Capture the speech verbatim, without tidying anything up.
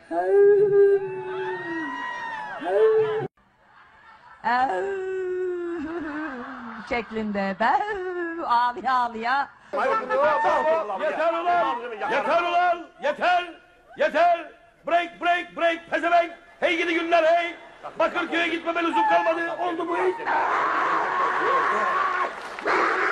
şeklinde ben ağlıya ağlıya. Yeter ulan! Yeter ulan! Yeter! Yeter! Break break break pezevenk! Hey gidi günler hey! Bakırköy'e gitmeme lüzum kalmadı. Oldu bu iş.